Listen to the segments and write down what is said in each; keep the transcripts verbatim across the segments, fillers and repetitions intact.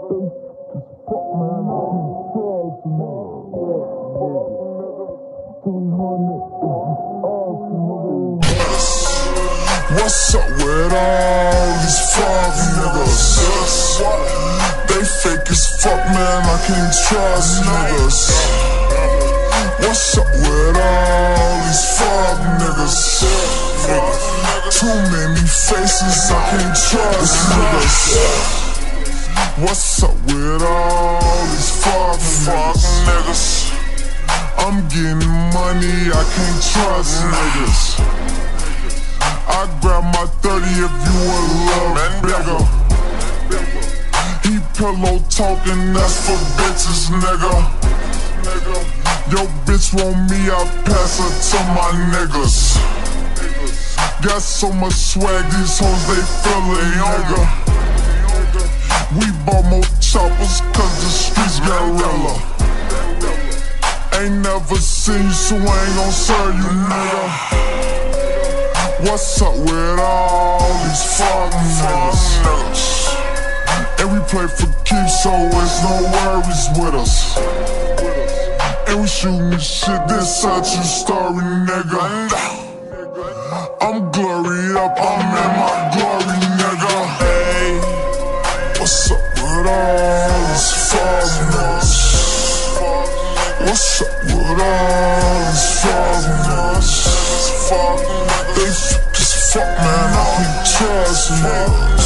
What's up with all these fuck niggas? They fake as fuck, man, I can't trust niggas. What's up with all these fuck niggas? Too many faces, I can't trust niggas. What's up with all these fuck niggas? I'm getting money, I can't trust niggas. I grab my thirty if you a little bigger. He pillow talking, that's for bitches, nigga. Yo bitch want me, I pass her to my niggas. Got so much swag, these hoes they feel it, nigga. We bought more choppers cause the streets got realer. Ain't never seen you, so I ain't gon' serve you, nigga. What's up with all these fuck niggas? And we play for keeps, so it's no worries with us. And we shootin' shit, this such a story, nigga. I'm gloried up, I'm in my glory, nigga. Hey, what's up with all these fuck niggas? What's up with all these fuck niggas? They fuck as fuck, man, I can't trust niggas.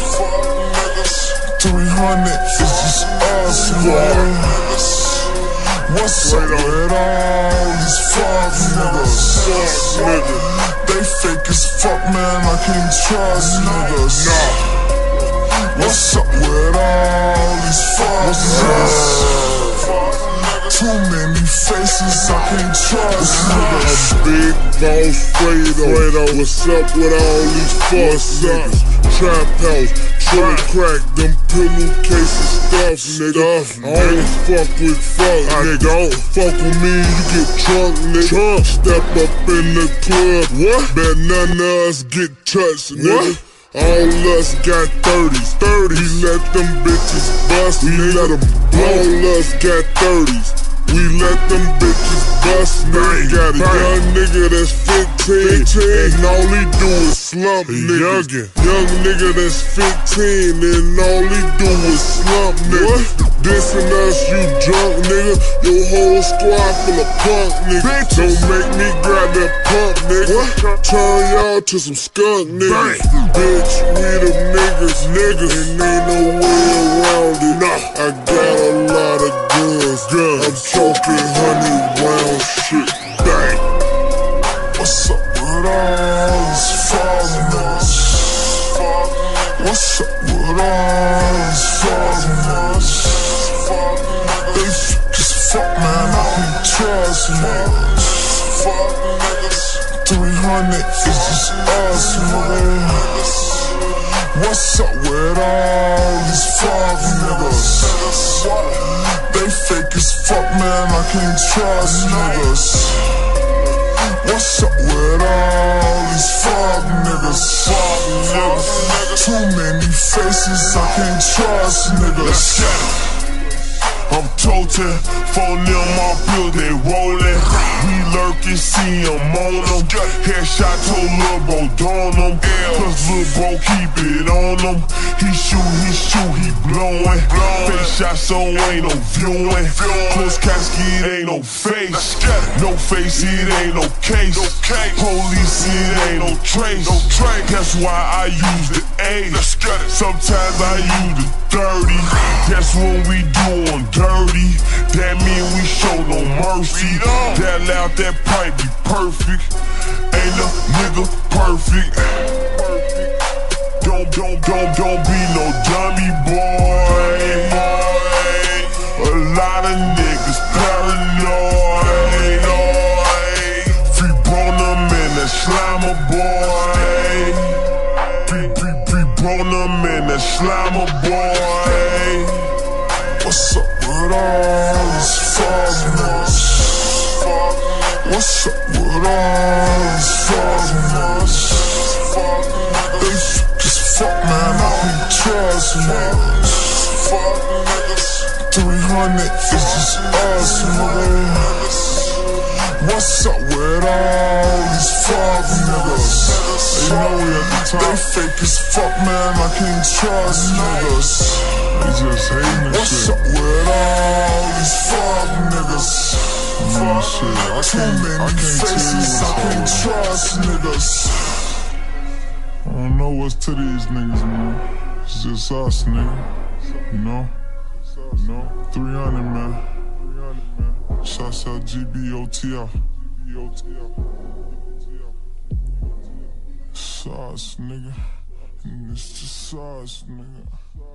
three hundred is just us, man. What's up with all these fuck niggas? They fake as fuck, man, I can't trust niggas. What's up with all these fuck niggas? Too many faces, I can't trust niggas. Big boss Fredo, what's up with all these fuck niggas? Trap house, tryna crack them pillowcases stuff, nigga. I don't fuck with fuck, nigga. Don't fuck with me, you get drunk, nigga. Step up in the club, what? Bet none of us get touched, nigga. All us got thirties, thirties. We let them bitches bust, we let them blow. All us got thirties. We let them bitches bust, nigga. Got a young nigga that's fifteen, and all he do is slump, nigga. Young nigga that's fifteen, and all he do is slump, nigga. Dissing us, you drunk, nigga. Your whole squad full of punk, nigga. Don't make me grab that pump, nigga. Turn y'all to some skunk, nigga. Bitch, we the niggas, niggas, and ain't no way around it. I got a lot of guns, guns. I'm talking honey round shit, bang. What's up with all these fuck niggas? What's up with all these fuck niggas? They fuck as fuck, man, I can't trust niggas. three hundred is just us, man. What's up with all these fuck niggas? They fake as fuck, man, I can't trust niggas. What's up with all these fuck niggas? Too many faces, I can't trust niggas. I'm toting, phone in my build, they rollin'. We lurkin', see him on them. Headshot to Lil' Bro, don him. Cause Lil' Bro keep it on him. He shoot, he shoot, he blowin'. Face shot, so ain't no viewin'. Close casket, ain't no face. No face, it ain't no case. Police, it ain't no trace. That's why I use the ace. Sometimes I use the thirty. That's when we do on dirty. That mean we show no mercy. That loud, that pipe be perfect. Ain't no nigga perfect. Don't, don't, don't, don't be no dummy boy. A lot of niggas paranoid. Free Bonham and that Slimer boy. Free, free, free Bonham and that Slimer boy. What's up with all these fuck niggas? What's up with all these fuck niggas? They fuck as fuck, man, I can't trust niggas. hundred, it's just us, nigga. What's up with all these fuck niggas? They know we at the top. They fake as fuck, man, I can't trust niggas. They just hating this What's shit. up with all these fuck niggas? Man, shit, I Too can't, many I can't faces, I tell you can't what's up. trust niggas. I don't know what's to these niggas, man. It's just us, nigga. You know? You know? three hundred, man. Shouts out G B O T L. Sauce, nigga. It's just sauce, nigga.